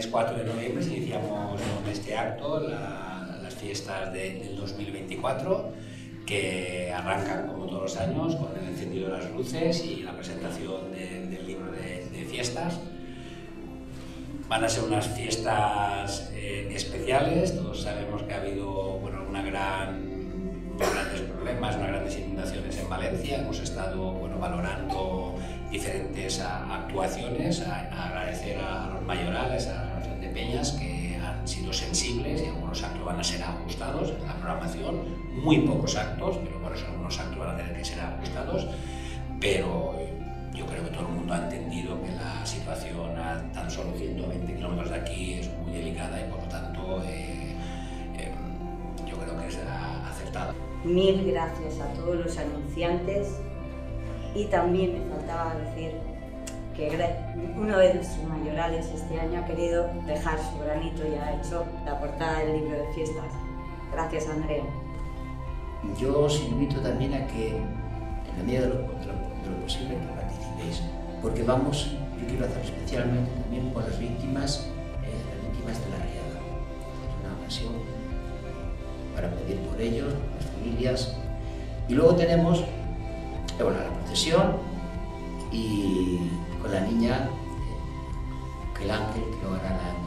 4 de noviembre iniciamos con este acto las fiestas del 2024, que arrancan como todos los años con el encendido de las luces y la presentación del libro de fiestas. Van a ser unas fiestas especiales. Todos sabemos que ha habido unos grandes problemas, unas grandes inundaciones en Valencia. Hemos estado valorando diferentes actuaciones, a agradecer a los mayorales, a la Asociación de Peñas, que han sido sensibles, y algunos actos van a ser ajustados en la programación, muy pocos actos, pero por eso algunos actos van a tener que ser ajustados, pero yo creo que todo el mundo ha entendido que la situación a tan solo 120 kilómetros de aquí es muy delicada y por lo tanto yo creo que es acertada. Mil gracias a todos los anunciantes, y también me faltaba decir que uno de nuestros mayorales este año ha querido dejar su granito y ha hecho la portada del libro de fiestas. Gracias, Andrea. Yo os invito también a que, en la medida de lo posible, que participéis, porque yo quiero hacer especialmente también por las víctimas de la riada. Es una ocasión para pedir por ellos, por las familias. Y luego tenemos la procesión, y con la niña, que el ángel que lo hará